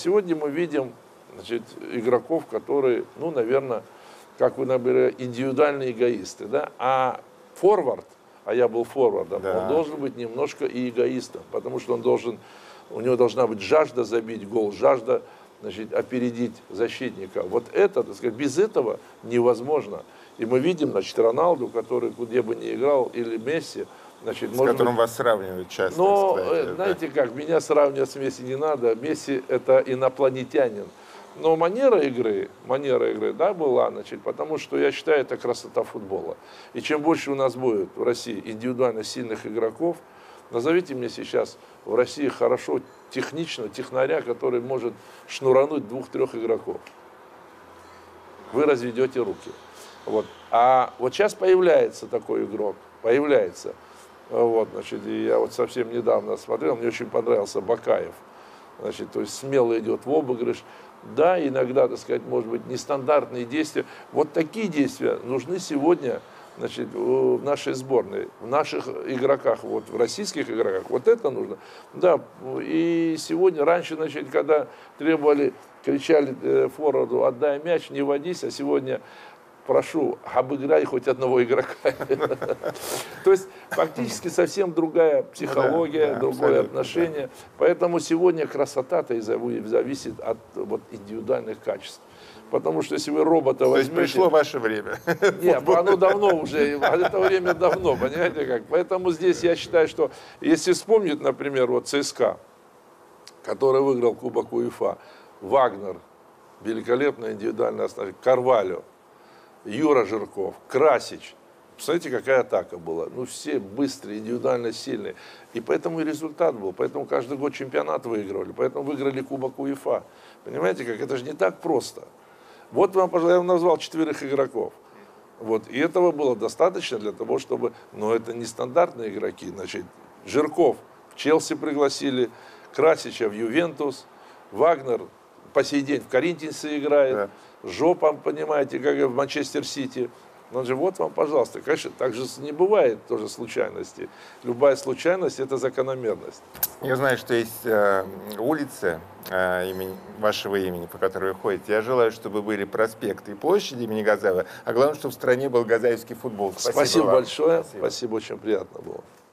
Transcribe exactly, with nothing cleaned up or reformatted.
Сегодня мы видим, значит, игроков, которые, ну, наверное, как вы, например, индивидуальные эгоисты, да, а форвард, а я был форвардом, да. Он должен быть немножко и эгоистом, потому что он должен, у него должна быть жажда забить гол, жажда, значит, опередить защитника. Вот это, так сказать, без этого невозможно. И мы видим, значит, Роналду, который где бы ни играл, или Месси, значит, с которым быть... вас сравнивают часто. Но, кстати, знаете да. как, меня сравнивать с Месси не надо. Месси это инопланетянин. Но манера игры, манера игры, да, была, значит, потому что я считаю, это красота футбола. И чем больше у нас будет в России индивидуально сильных игроков, назовите мне сейчас в России хорошо, технично, технаря, который может шнурануть двух-трех игроков. Вы разведете руки. Вот. А вот сейчас появляется такой игрок, появляется. Вот, значит, и я вот совсем недавно смотрел, мне очень понравился Бакаев. Значит, то есть смело идет в обыгрыш. Да, иногда, так сказать, может быть, нестандартные действия. Вот такие действия нужны сегодня, значит, в нашей сборной, в наших игроках, вот, в российских игроках. Вот это нужно. Да, и сегодня, раньше, значит, когда требовали, кричали э, форварду, отдай мяч, не водись, а сегодня прошу, обыграй хоть одного игрока. То есть фактически совсем другая психология, другое отношение. Поэтому сегодня красота-то зависит от вот индивидуальных качеств. Потому что если вы робота возьмете... То есть пришло ваше время. Нет, оно давно уже, это время давно, понимаете как. Поэтому здесь я считаю, что если вспомнить, например, вот ЦСКА, который выиграл Кубок УЕФА, Вагнер, великолепная индивидуальная основа, Карвальо, Юра Жирков, Красич. Посмотрите, какая атака была. Ну, все быстрые, индивидуально сильные. И поэтому и результат был. Поэтому каждый год чемпионат выигрывали. Поэтому выиграли Кубок УЕФА. Понимаете, как? Это же не так просто. Вот вам, пожалуйста, я вам назвал четверых игроков. Вот. И этого было достаточно для того, чтобы... Но это не стандартные игроки. Значит, Жирков в Челси пригласили, Красича в Ювентус, Вагнер по сей день в Коринтинсе играет. Да. Жопа, понимаете, как в Манчестер Сити. Он же, вот вам, пожалуйста. Конечно, так же не бывает тоже случайности. Любая случайность – это закономерность. Я знаю, что есть э, улицы э, имени, вашего имени, по которой вы ходите. Я желаю, чтобы были проспекты и площади имени Газаева, а главное, чтобы в стране был газаевский футбол. Спасибо, Спасибо большое. Спасибо. Спасибо, очень приятно было.